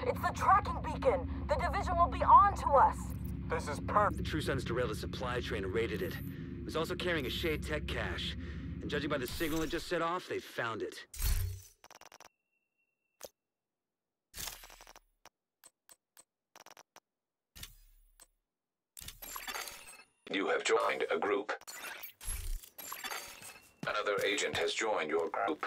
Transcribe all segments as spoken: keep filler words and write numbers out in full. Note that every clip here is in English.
It's the tracking beacon. The division will be on to us. This is perfect. The True Sons derailed a supply train and raided it. It was also carrying a S H D Tech cache. And judging by the signal it just set off, they found it. You have joined a group. Another agent has joined your group.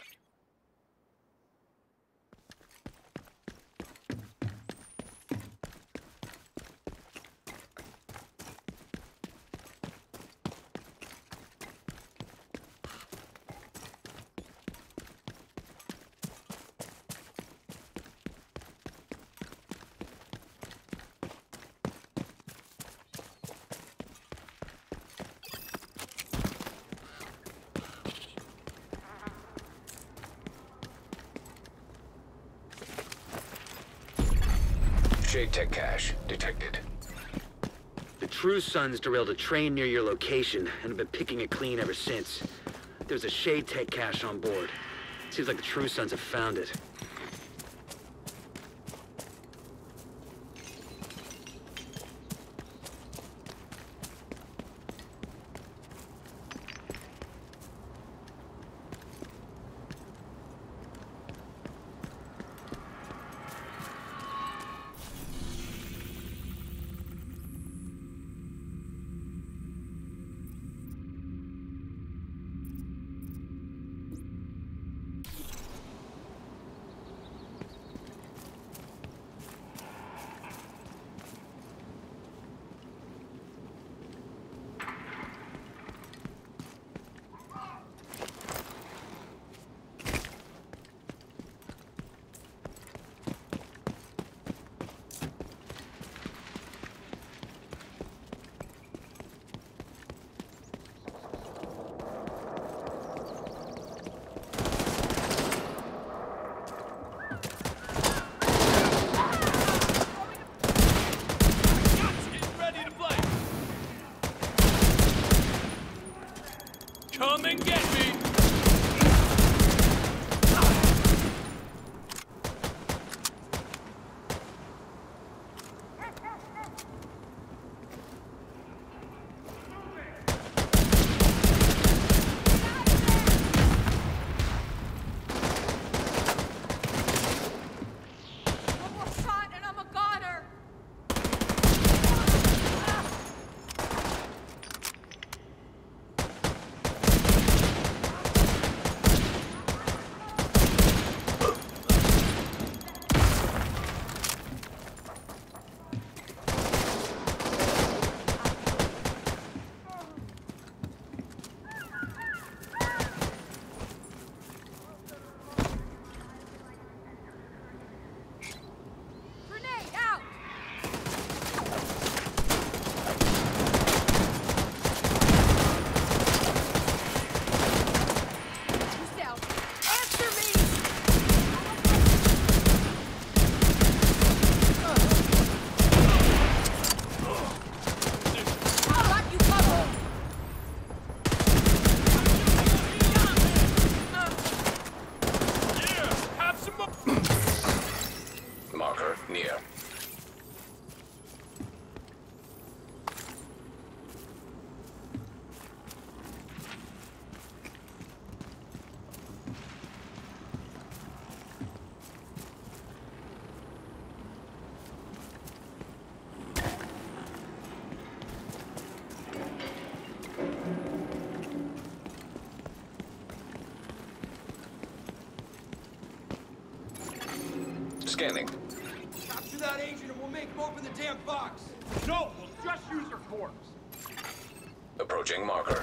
S H D Tech cache detected. The True Sons derailed a train near your location and have been picking it clean ever since. There's a S H D Tech cache on board. Seems like the True Sons have found it. Come and get me! Marker near. Scanning. Capture that agent and we'll make him open the damn box. No, we'll just use her corpse. Approaching marker.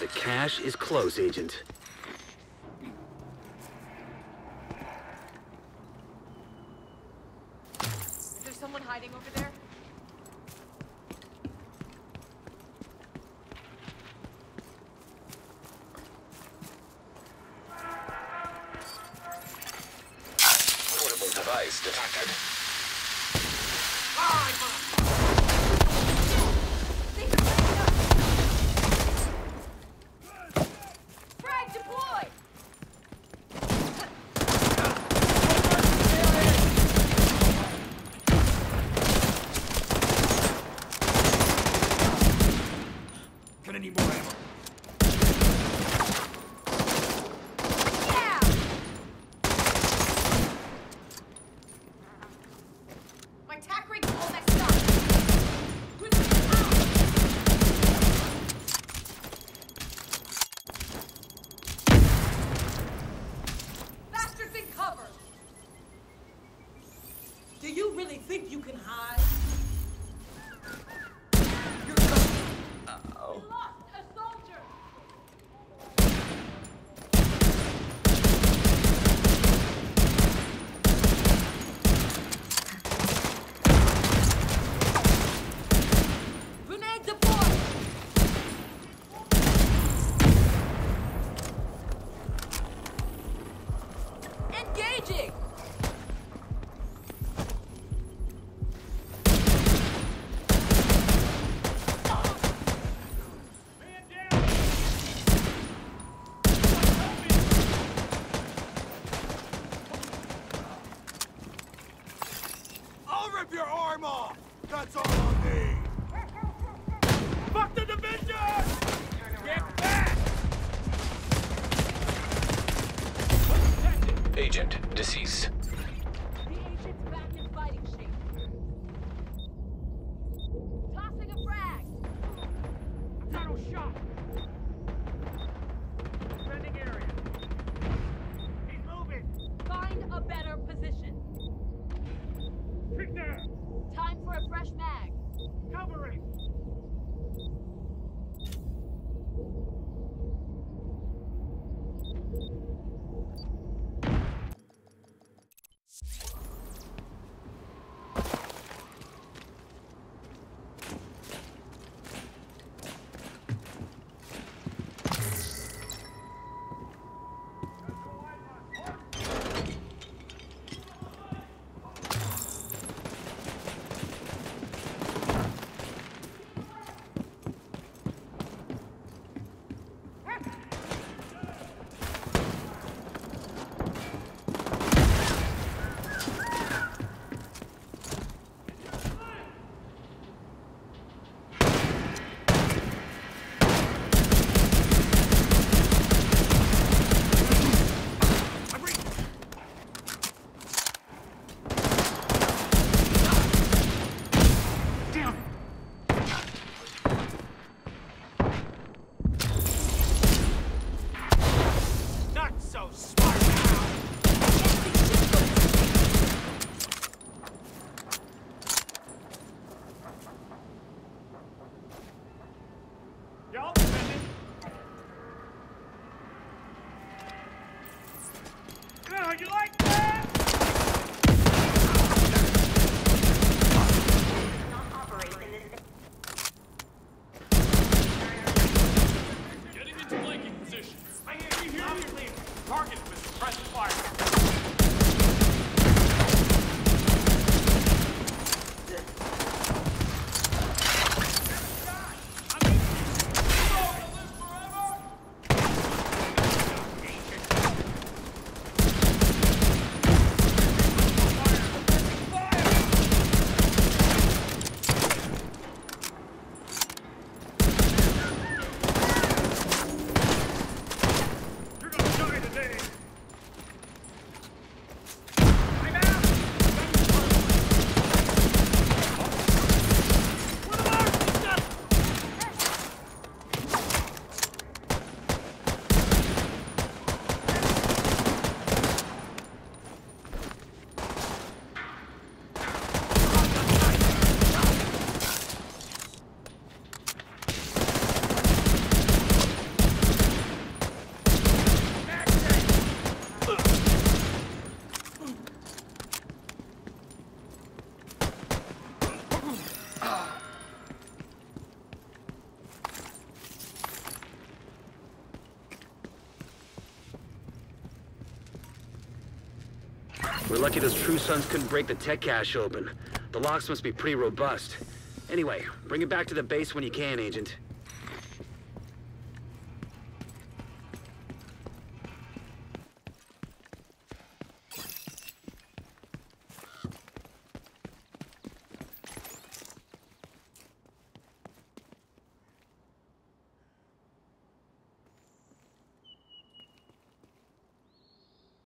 The cache is close, Agent. Is there someone hiding over there? Portable device detected. Frag deployed! Gonna need more ammo. Yeah! My tack rig's all messed up. Who's out? Bastard's in cover! Do you really think you can hide? You're coming. Uh-oh. We lost a soldier! Grenade deployed! Engaging! I'll rip your arm off! That's all I need! Fuck the division! Get back! Agent deceased. The agent's back in fighting shape. Tossing a frag! Tunnel shot! Defending area. He's moving! Find a better position. Kick down! Time for a fresh mag. Covering! Not so smart now! Y'all defending? Oh, you like that? Getting into flanking position. I hear you hear me clear. Target was suppressed fire. You're gonna die today. We're lucky those True Sons couldn't break the tech cache open. The locks must be pretty robust. Anyway, bring it back to the base when you can, Agent.